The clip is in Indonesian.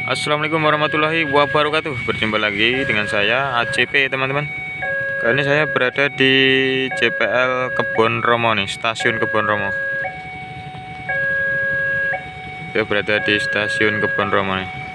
Assalamualaikum warahmatullahi wabarakatuh. Berjumpa lagi dengan saya ACP teman-teman. Kali ini saya berada di JPL Kebon Romo nih, stasiun Kebon Romo. Saya berada di stasiun Kebon Romo nih.